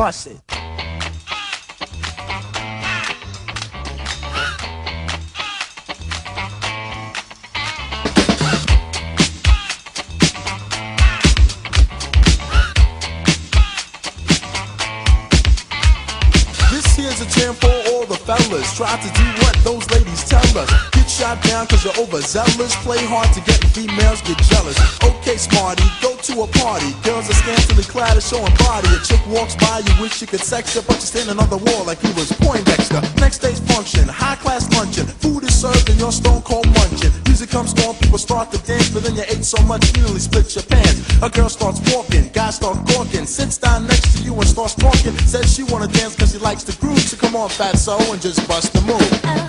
bust it. Here's a jam for all the fellas. Try to do what those ladies tell us. Get shot down cause you're overzealous. Play hard to get females get jealous. Okay, smarty, go to a party. Girls are scantily clad and showing body. A chick walks by, you wish you could sex her, but you're standing on the wall like he was Poindexter. Next day's function, high class luncheon. Food is served and you're stone cold munching. Music comes on, people start to dance, but then you ate so much you nearly split your pants. A girl starts walking, guys start gawking. Sits down next to you and starts talking. Says she wanna dance cause she likes the groove. So come on, fatso, and just bust the move.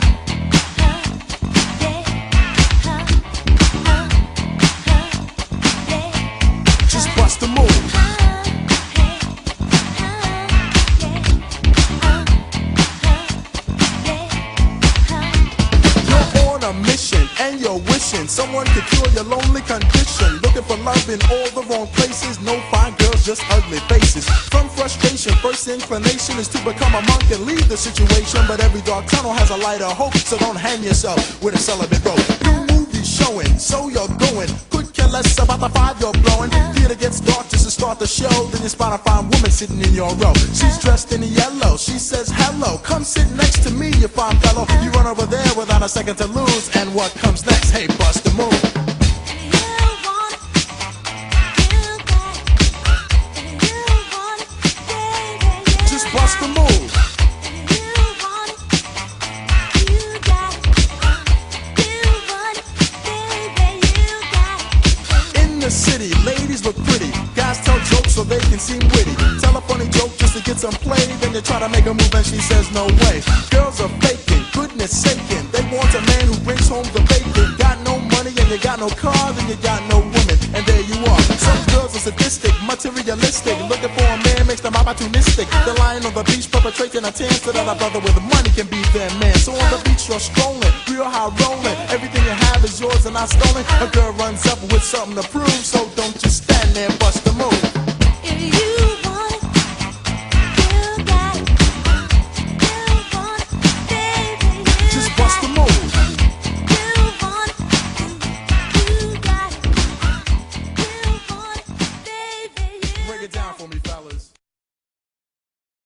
Just bust the move. You're on a mission and you're wishing someone could cure your lonely condition. Looking for love in all the wrong places. No fine girls, just ugly faces. From frustration, first inclination is to become a monk and leave the situation. But every dark tunnel has a light of hope, so don't hang yourself with a celibate rope. New movies showing, so you're going. Could care less about the five you're blowing. Theater gets dark just to start the show. Then you spot a fine woman sitting in your row. She's dressed in yellow, she says hello. Come sit next to me, you fine fellow. You run over there without a second to lose. And what comes next? Hey, bust the move. Bust the move. In the city, ladies look pretty. Guys tell jokes so they can seem witty. Tell a funny joke just to get some play. Then you try to make a move and she says no way. Girls are faking, goodness saking. They want a man who brings home the bacon. Got no money and you got no car, then you got no woman. And there you are. Some girls are sadistic, materialistic. Looking for a man makes them opportunistic. They're lying on the beach perpetrating a tan so that a brother with money can be their man. So on the beach you're strolling, real high rolling. Everything you have is yours and not stolen. A girl runs up with something to prove, so don't just stand there and bust the move. If you